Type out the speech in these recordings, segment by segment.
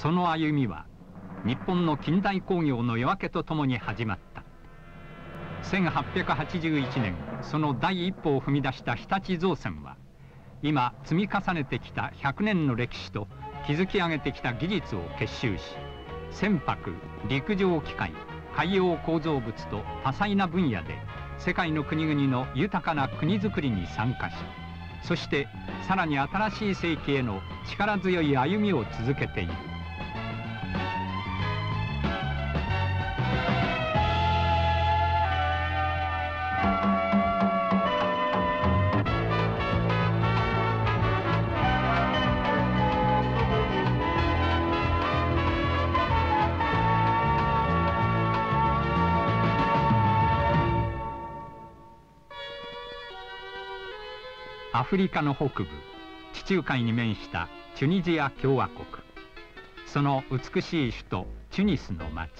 その歩みは日本の近代工業の夜明けとともに始まった。1881年、その第一歩を踏み出した日立造船は、今積み重ねてきた100年の歴史と築き上げてきた技術を結集し、船舶、陸上機械、海洋構造物と多彩な分野で世界の国々の豊かな国づくりに参加し、そしてさらに新しい世紀への力強い歩みを続けている。アフリカの北部、地中海に面したチュニジア共和国。その美しい首都チュニスの町。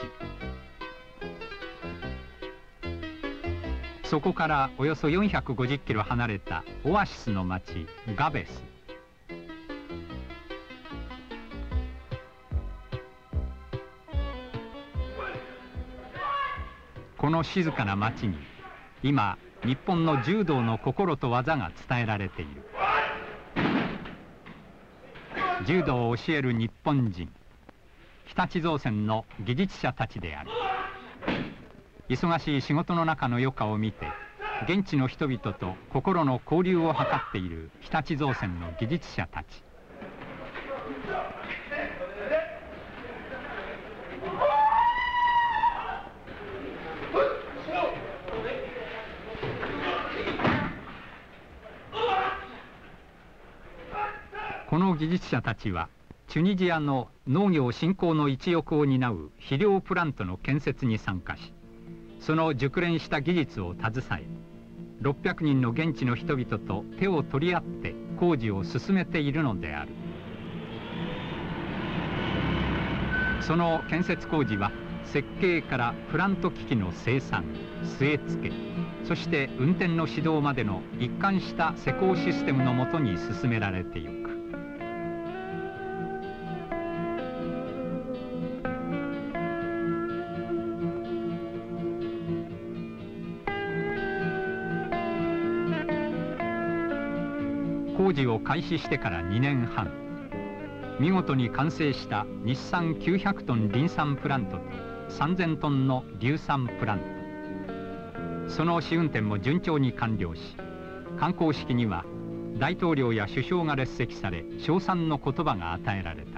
そこからおよそ450キロ離れたオアシスの町ガベス。この静かな町に今日本の柔道の心と技が伝えられている。柔道を教える日本人、日立造船の技術者たちである。忙しい仕事の中の余暇を見て、現地の人々と心の交流を図っている日立造船の技術者たち。この技術者たちはチュニジアの農業振興の一翼を担う肥料プラントの建設に参加し、その熟練した技術を携え、600人の現地の人々と手を取り合って工事を進めているのである。その建設工事は設計からプラント機器の生産、据え付け、そして運転の指導までの一貫した施工システムのもとに進められていく。工事を開始してから2年半、見事に完成した日産900トンリン酸プラントと3000トンの硫酸プラント。その試運転も順調に完了し、観光式には大統領や首相が列席され、称賛の言葉が与えられた。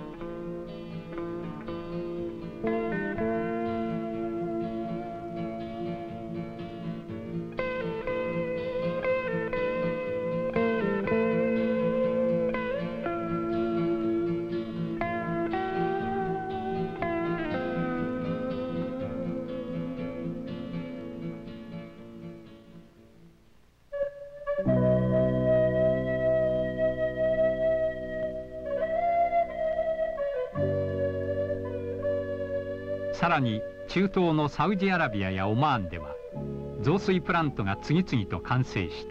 さらに中東のサウジアラビアやオマーンでは増水プラントが次々と完成した。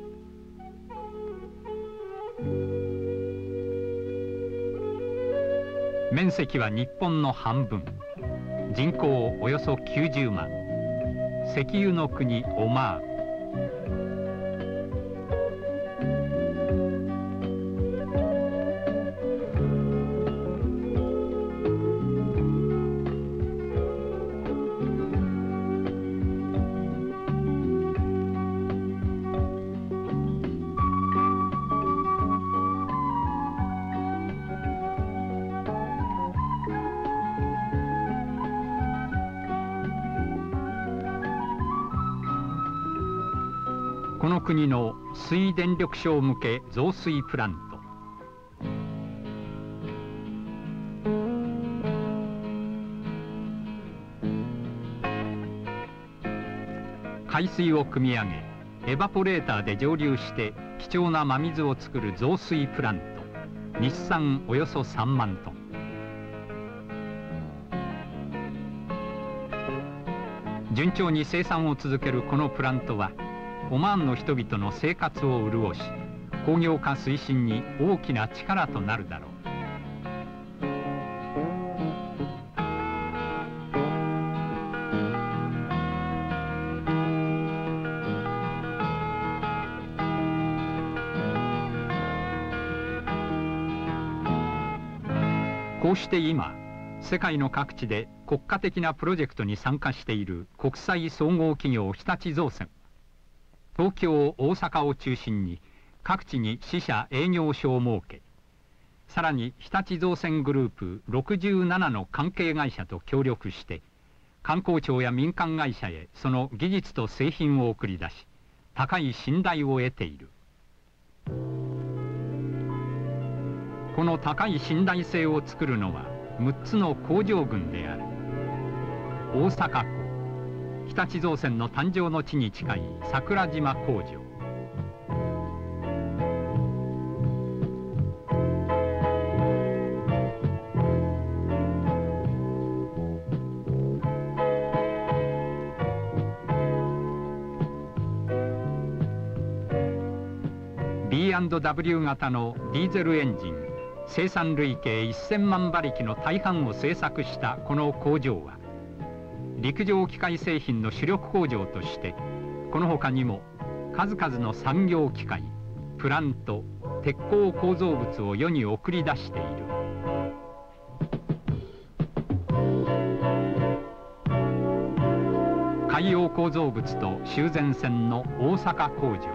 面積は日本の半分、人口およそ90万、石油の国オマーン。この国の水電力省向け増水プラント。海水を汲み上げエバポレーターで蒸留して貴重な真水を作る増水プラント。日産およそ3万トン。順調に生産を続けるこのプラントはオマーンの人々の生活を潤し、工業化推進に大きな力となるだろう。 こうして今世界の各地で国家的なプロジェクトに参加している国際総合企業日立造船、東京大阪を中心に各地に支社営業所を設け、さらに日立造船グループ67の関係会社と協力して観光庁や民間会社へその技術と製品を送り出し、高い信頼を得ている。この高い信頼性を作るのは6つの工場群である。大阪港、日立造船の誕生の地に近い桜島工場、B&W 型のディーゼルエンジン生産累計1000万馬力の大半を製作したこの工場は、陸上機械製品の主力工場としてこの他にも数々の産業機械、プラント、鉄鋼構造物を世に送り出している。海洋構造物と修繕船の大阪工場、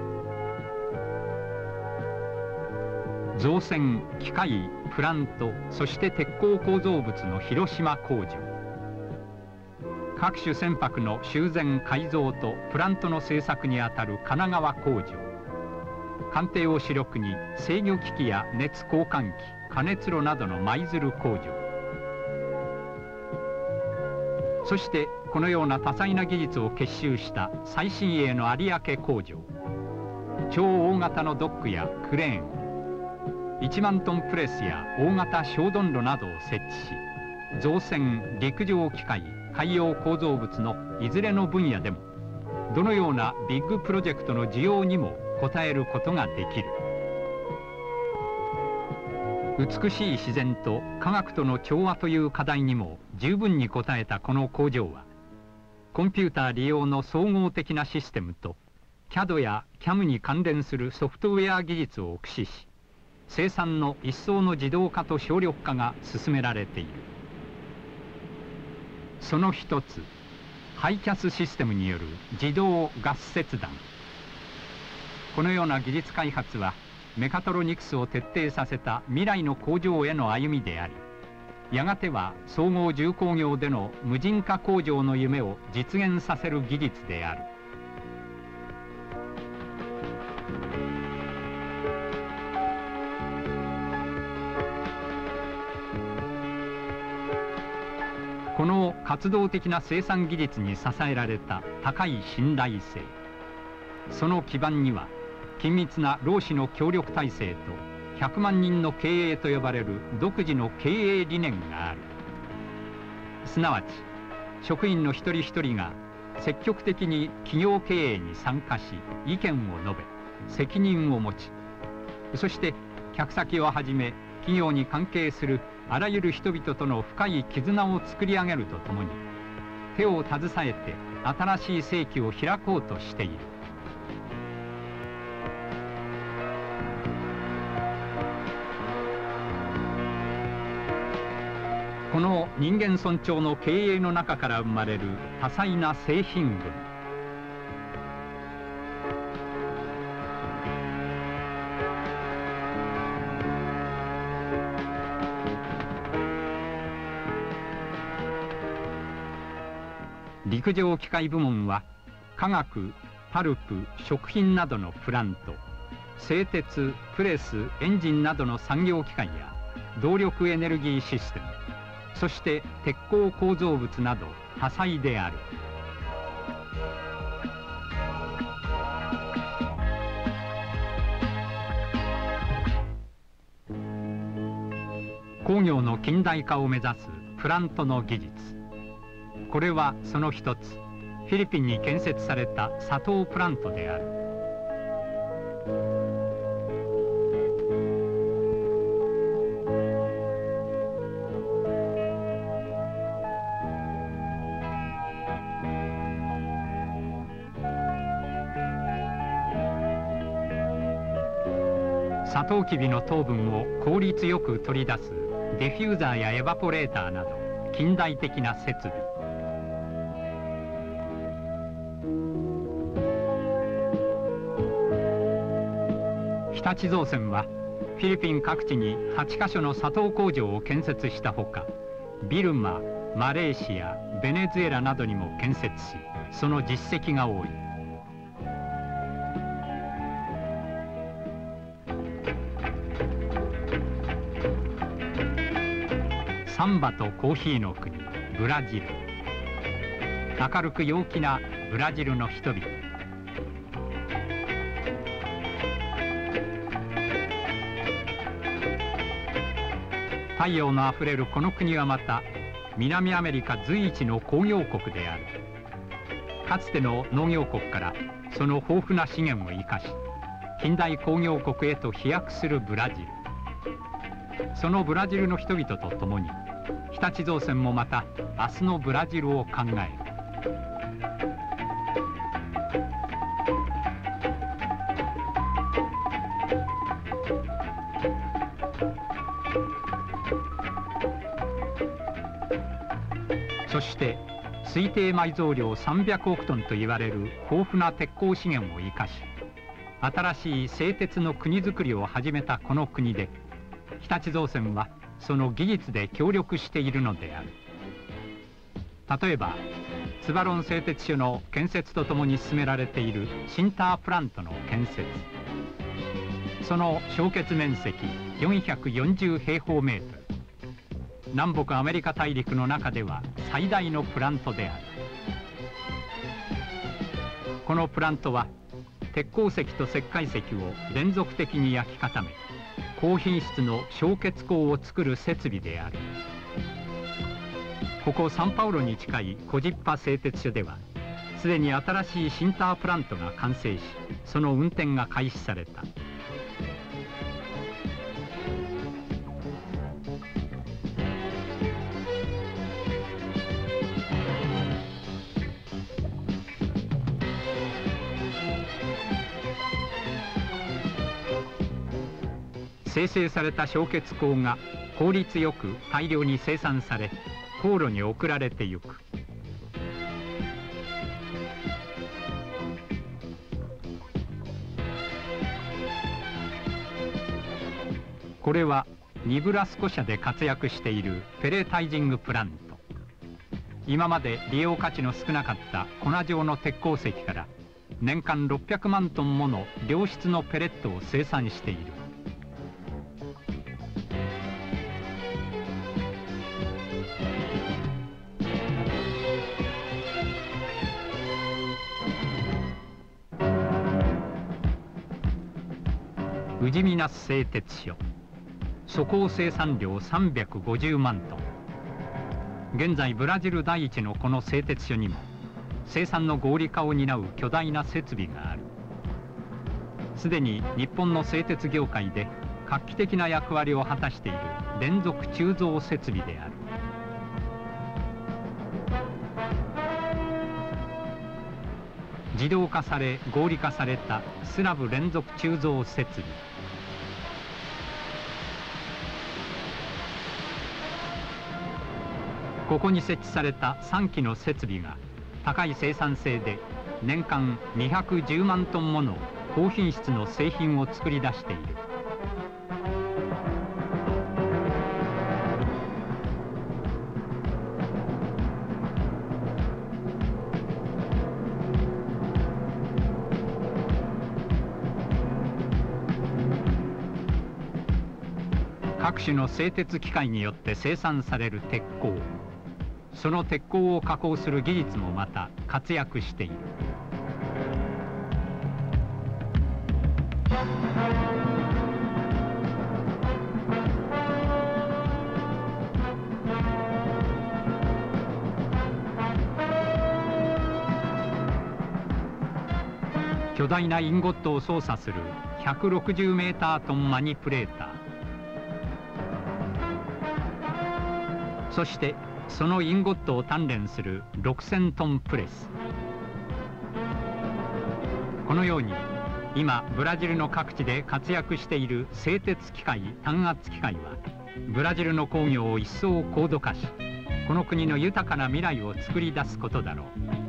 造船、機械、プラント、そして鉄鋼構造物の広島工場、各種船舶の修繕改造とプラントの製作にあたる神奈川工場、艦艇を主力に制御機器や熱交換機、加熱炉などの舞鶴工場、そしてこのような多彩な技術を結集した最新鋭の有明工場、超大型のドックやクレーン、1万トンプレスや大型小丼炉などを設置し、造船、陸上機械、海洋構造物のいずれの分野でもどのようなビッグプロジェクトの需要にも応えることができる。美しい自然と科学との調和という課題にも十分に応えたこの工場は、コンピューター利用の総合的なシステムと CAD や CAM に関連するソフトウェア技術を駆使し、生産の一層の自動化と省力化が進められている。その一つ、ハイキャスシステムによる自動ガス切断。このような技術開発はメカトロニクスを徹底させた未来の工場への歩みであり、やがては総合重工業での無人化工場の夢を実現させる技術である。この活動的な生産技術に支えられた高い信頼性、その基盤には緊密な労使の協力体制と100万人の経営と呼ばれる独自の経営理念がある。すなわち職員の一人一人が積極的に企業経営に参加し、意見を述べ責任を持ち、そして客先をはじめ企業に関係するあらゆる人々との深い絆を作り上げるとともに、手を携えて新しい世紀を開こうとしている。この人間尊重の経営の中から生まれる多彩な製品群、陸上機械部門は化学、パルプ、食品などのプラント、製鉄、プレス、エンジンなどの産業機械や動力エネルギーシステム、そして鉄鋼構造物など多彩である。工業の近代化を目指すプラントの技術、これはその一つ、フィリピンに建設された砂糖プラントである。サトウキビの糖分を効率よく取り出すデフューザーやエバポレーターなど近代的な設備。日立造船はフィリピン各地に8カ所の砂糖工場を建設したほか、ビルマ、マレーシア、ベネズエラなどにも建設し、その実績が多い。サンバとコーヒーの国ブラジル。明るく陽気なブラジルの人々。太陽のあふれるこの国はまた南アメリカ随一の工業国である。かつての農業国からその豊富な資源を生かし、近代工業国へと飛躍するブラジル。そのブラジルの人々と共に日立造船もまた明日のブラジルを考える。そして推定埋蔵量300億トンといわれる豊富な鉄鉱資源を生かし、新しい製鉄の国づくりを始めたこの国で、日立造船はその技術で協力しているのである。例えばツバロン製鉄所の建設とともに進められているシンタープラントの建設。その焼結面積440平方メートル。南北アメリカ大陸の中では最大のプラントである。このプラントは鉄鉱石と石灰石を連続的に焼き固め、高品質の焼結鋼を作る設備である。ここサンパウロに近いコジッパ製鉄所では、すでに新しいシンタープラントが完成し、その運転が開始された。生成された焼結鋼が効率よく大量に生産され、航路に送られてゆく。これはニブラスコ社で活躍しているペレタイジングプラント。今まで利用価値の少なかった粉状の鉄鉱石から年間600万トンもの良質のペレットを生産している。ウジミナス製鉄所、粗鋼生産量350万トン。現在ブラジル第一のこの製鉄所にも生産の合理化を担う巨大な設備がある。すでに日本の製鉄業界で画期的な役割を果たしている連続鋳造設備である。自動化され合理化されたスラブ連続鋳造設備。ここに設置された3基の設備が高い生産性で年間210万トンもの高品質の製品を作り出している。各種の製鉄機械によって生産される鉄鋼。その鉄鋼を加工する技術もまた活躍している。巨大なインゴットを操作する160メータートンマニプレーター。そしてそのインゴットを鍛錬する6000トンプレス。このように今ブラジルの各地で活躍している製鉄機械、弾圧機械はブラジルの工業を一層高度化し、この国の豊かな未来を作り出すことだろう。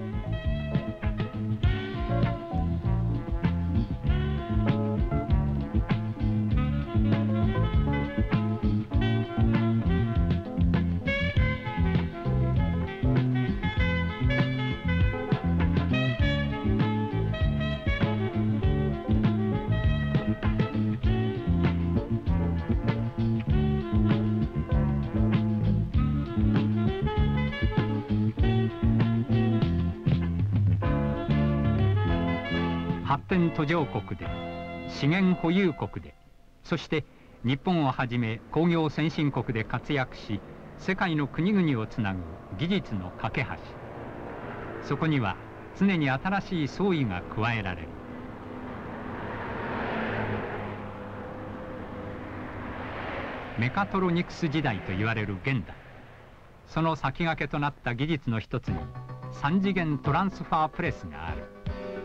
発展途上国で、資源保有国で、そして日本をはじめ工業先進国で活躍し、世界の国々をつなぐ技術の架け橋。そこには常に新しい創意が加えられる。メカトロニクス時代といわれる現代、その先駆けとなった技術の一つに3次元トランスファープレスがある。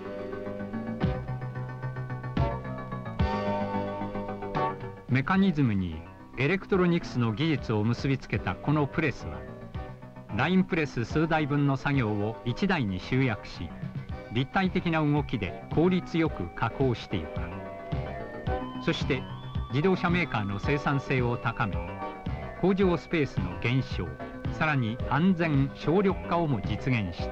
メカニズムにエレクトロニクスの技術を結びつけたこのプレスは、ラインプレス数台分の作業を1台に集約し、立体的な動きで効率よく加工していく。そして自動車メーカーの生産性を高め、工場スペースの減少、さらに安全省力化をも実現した。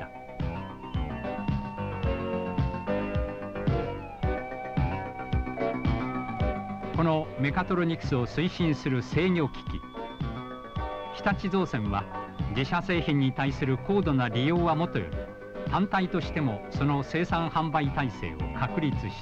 このメカトロニクスを推進する制御機器、日立造船は自社製品に対する高度な利用はもとより、単体としてもその生産販売体制を確立した。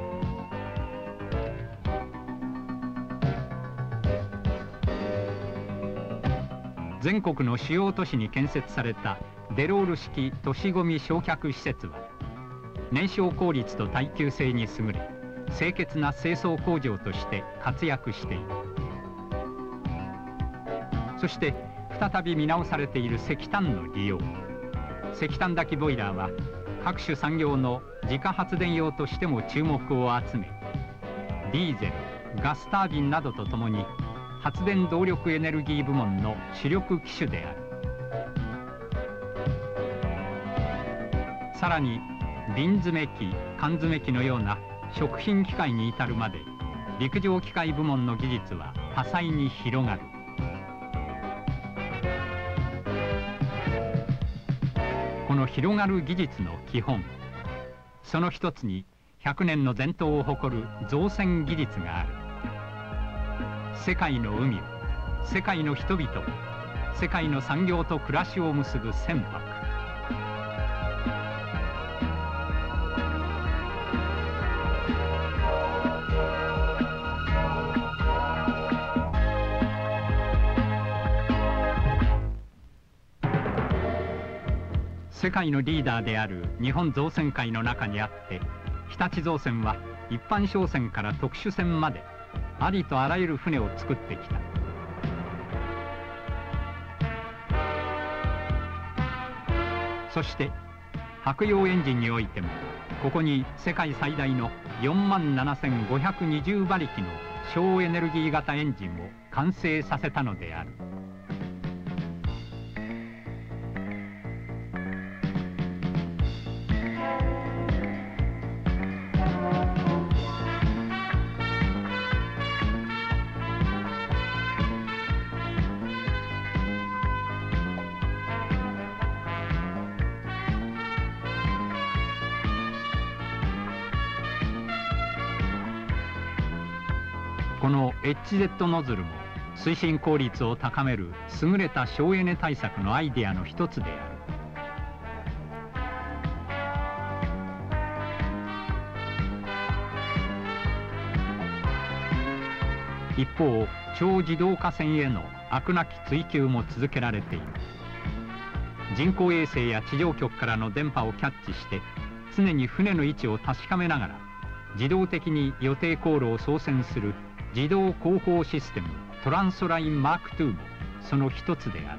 全国の主要都市に建設されたデロール式都市ごみ焼却施設は、燃焼効率と耐久性に優れ、清潔な清掃工場として活躍している。そして再び見直されている石炭の利用。石炭炊きボイラーは各種産業の自家発電用としても注目を集め、ディーゼル、ガスタービンなどとともに発電動力エネルギー部門の主力機種である。さらに瓶詰め機、缶詰機のような食品機械に至るまで、陸上機械部門の技術は多彩に広がる。この広がる技術の基本、その一つに100年の伝統を誇る造船技術がある。世界の海を、世界の人々を、世界の産業と暮らしを結ぶ船舶。世界のリーダーである日本造船界の中にあって、日立造船は一般商船から特殊船までありとあらゆる船を作ってきた。そして白洋エンジンにおいても、ここに世界最大の47,520馬力の省エネルギー型エンジンを完成させたのである。この HZ ノズルも推進効率を高める優れた省エネ対策のアイデアの一つである。一方、超自動化船への飽くなき追求も続けられている。人工衛星や地上局からの電波をキャッチして、常に船の位置を確かめながら自動的に予定航路を操船する自動後方システムトランソラインマーク2もその一つである。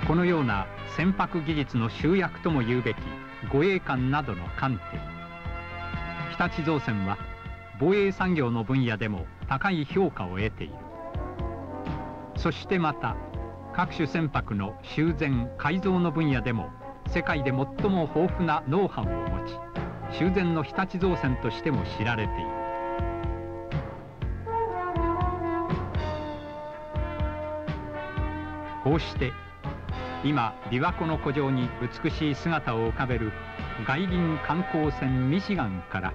このような船舶技術の集約とも言うべき護衛艦などの艦艇、日立造船は防衛産業の分野でも高い評価を得ている。そしてまた各種船舶の修繕改造の分野でも世界で最も豊富なノウハウを持ち、修繕の日立造船としても知られている。こうして今琵琶湖の湖上に美しい姿を浮かべる外輪観光船ミシガンから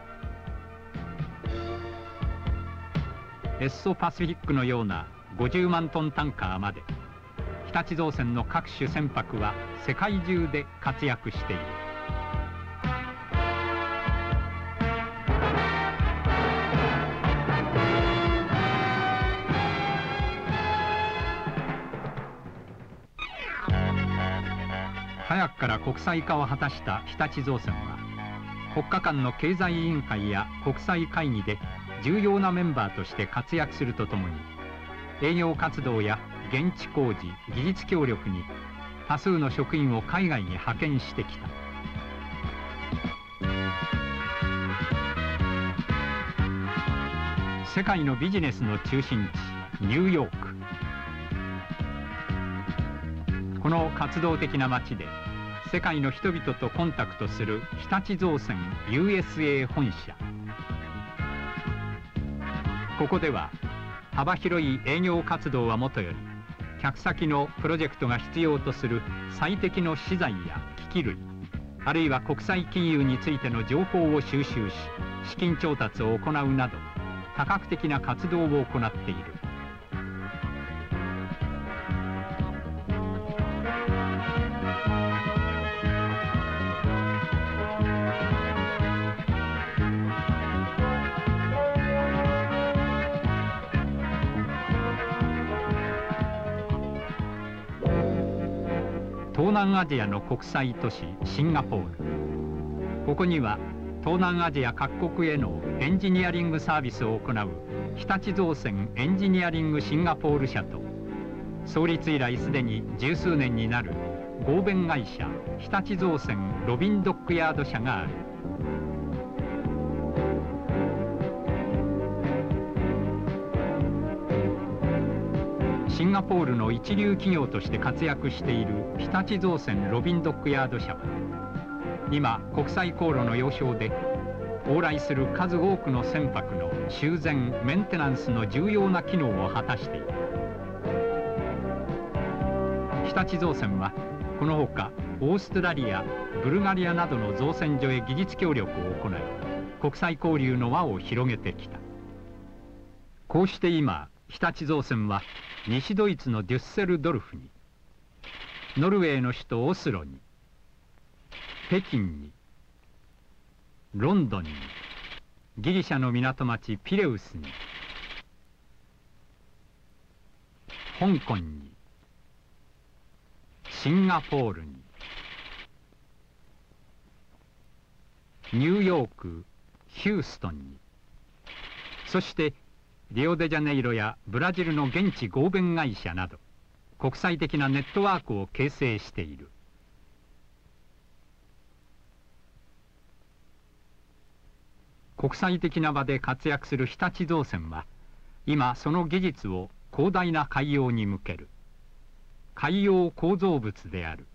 エッソパシフィックのような50万トンタンカーまで、日立造船の各種船舶は世界中で活躍している。早くから国際化を果たした日立造船は、国家間の経済委員会や国際会議で重要なメンバーとして活躍するとともに、営業活動や現地工事、技術協力に多数の職員を海外に派遣してきた。世界のビジネスの中心地、ニューヨーク。この活動的な街で世界の人々とコンタクトする日立造船 USA 本社。ここでは幅広い営業活動はもとより、客先のプロジェクトが必要とする最適の資材や機器類、あるいは国際金融についての情報を収集し、資金調達を行うなど多角的な活動を行っている。東南アジアの国際都市シンガポール。ここには東南アジア各国へのエンジニアリングサービスを行う日立造船エンジニアリングシンガポール社と、創立以来すでに十数年になる合弁会社日立造船ロビンドックヤード社がある。シンガポールの一流企業として活躍している日立造船ロビンドックヤード社は、今国際航路の要衝で往来する数多くの船舶の修繕メンテナンスの重要な機能を果たしている。日立造船はこのほかオーストラリア、ブルガリアなどの造船所へ技術協力を行い、国際交流の輪を広げてきた。こうして今日立造船は西ドイツのデュッセルドルフに、ノルウェーの首都オスロに、北京に、ロンドンに、ギリシャの港町ピレウスに、香港に、シンガポールに、ニューヨーク、ヒューストンに、そしてリオデジャネイロやブラジルの現地合弁会社など国際的なネットワークを形成している。国際的な場で活躍する日立造船は今その技術を広大な海洋に向ける。海洋構造物である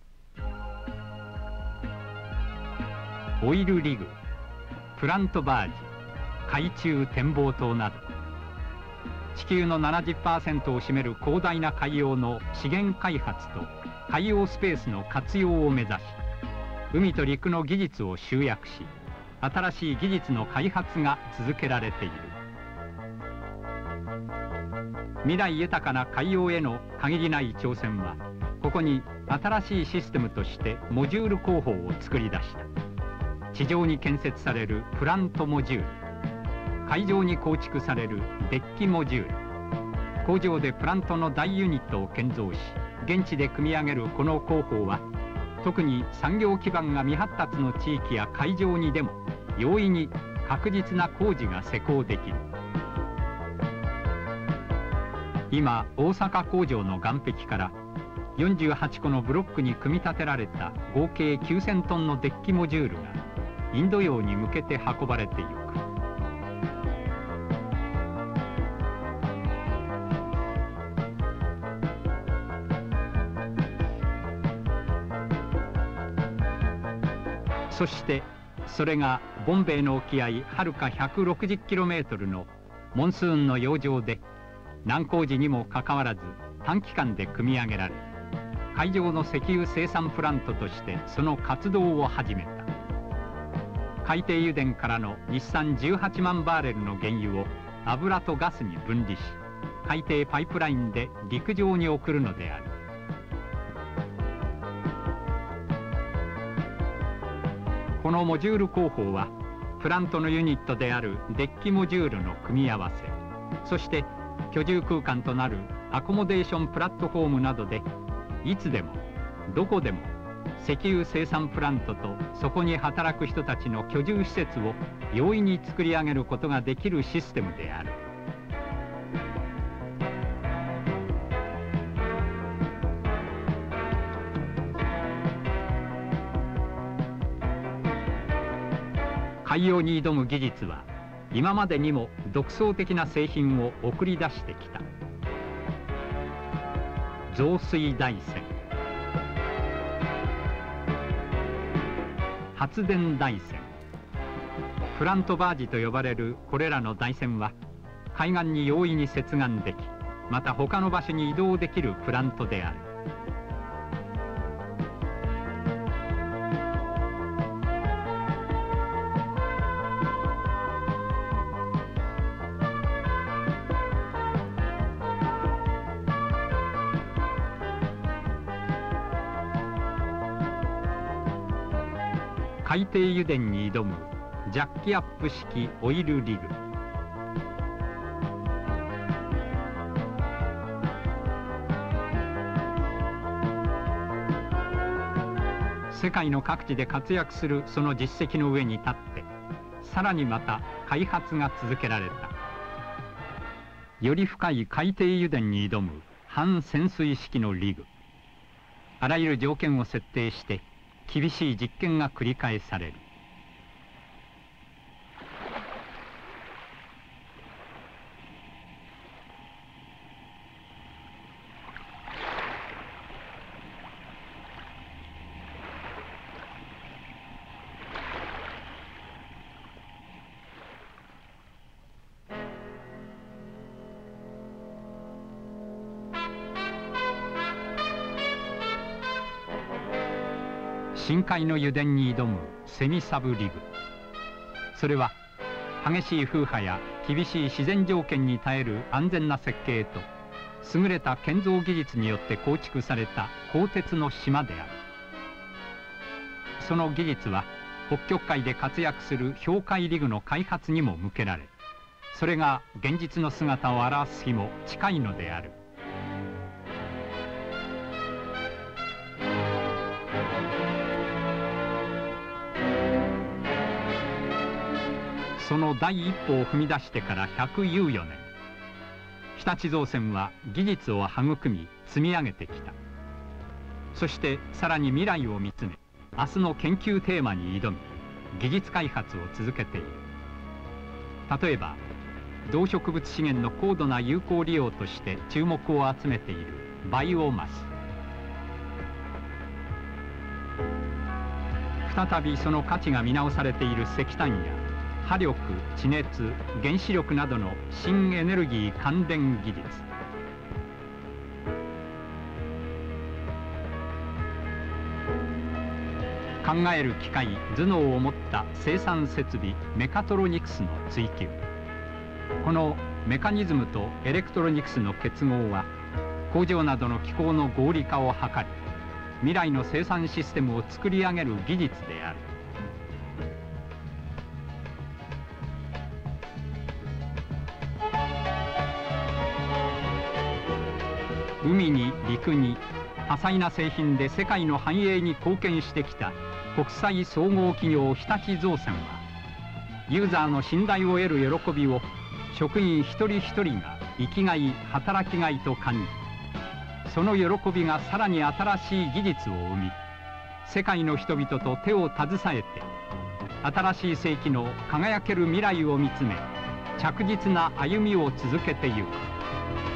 オイルリグ、プラントバージ、海中展望塔など地球の 70% を占める広大な海洋の資源開発と海洋スペースの活用を目指し、海と陸の技術を集約し、新しい技術の開発が続けられている。未来豊かな海洋への限りない挑戦は、ここに新しいシステムとしてモジュール工法を作り出した。地上に建設されるプラントモジュール、海上に構築されるデッキモジュール、工場でプラントの大ユニットを建造し現地で組み上げるこの工法は、特に産業基盤が未発達の地域や海上にでも容易に確実な工事が施工できる。今大阪工場の岸壁から 48個のブロックに組み立てられた合計9000トンのデッキモジュールがインド洋に向けて運ばれていく。そしてそれがボンベイの沖合はるか 160km のモンスーンの洋上で難工事にもかかわらず短期間で組み上げられ、海上の石油生産プラントとしてその活動を始めた。海底油田からの日産18万バーレルの原油を油とガスに分離し、海底パイプラインで陸上に送るのである。このモジュール工法はプラントのユニットであるデッキモジュールの組み合わせ、そして居住空間となるアコモデーションプラットフォームなどでいつでもどこでも石油生産プラントとそこに働く人たちの居住施設を容易に作り上げることができるシステムである。海洋に挑む技術は今までにも独創的な製品を送り出してきた。増水台船、発電台船、プラントバージと呼ばれるこれらの台船は海岸に容易に接岸でき、また他の場所に移動できるプラントである。海底油田に挑むジャッキアップ式オイルリグ。世界の各地で活躍するその実績の上に立って、さらにまた開発が続けられた。より深い海底油田に挑む半潜水式のリグ。あらゆる条件を設定して厳しい実験が繰り返される。深海の油田に挑むセミサブリグ。それは激しい風波や厳しい自然条件に耐える安全な設計と優れた建造技術によって構築された鋼鉄の島である。その技術は北極海で活躍する氷海リグの開発にも向けられ、それが現実の姿を現す日も近いのである。その第一歩を踏み出してから114年、日立造船は技術を育み積み上げてきた。そしてさらに未来を見つめ、明日の研究テーマに挑み技術開発を続けている。例えば動植物資源の高度な有効利用として注目を集めているバイオマス。再びその価値が見直されている石炭や波力、地熱、原子力などの新エネルギー関連技術。考える機械、頭脳を持った生産設備、メカトロニクスの追求。このメカニズムとエレクトロニクスの結合は工場などの機構の合理化を図り、未来の生産システムを作り上げる技術である。海に陸に多彩な製品で世界の繁栄に貢献してきた国際総合企業日立造船は、ユーザーの信頼を得る喜びを職員一人一人が生きがい、働きがいと感じ、 その喜びがさらに新しい技術を生み、世界の人々と手を携えて新しい世紀の輝ける未来を見つめ、着実な歩みを続けてゆく。